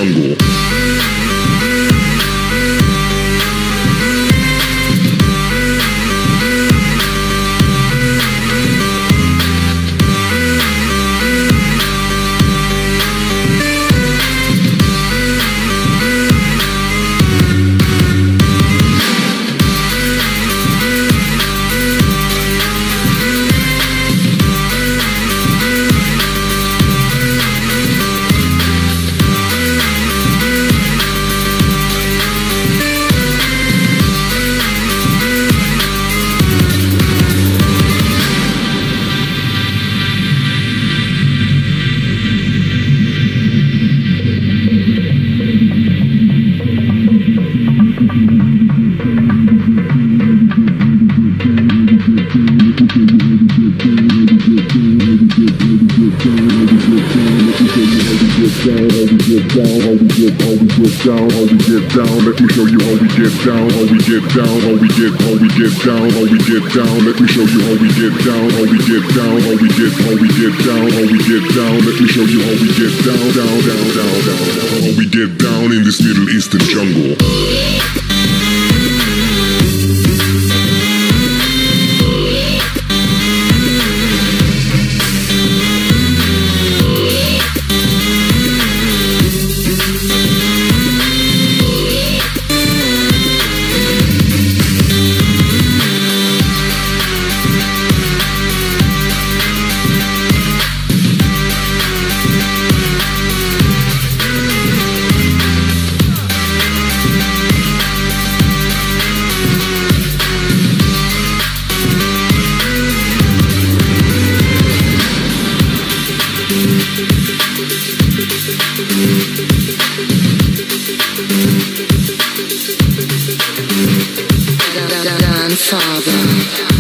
jungle. Let me show you how we get down, how we get down, how we get down, how we get down. Let me show you how we get down, how we get down, how we get down, how we get down. Let me show you how we get down, down, down, down, down, how we get down in this Middle Eastern jungle. Father.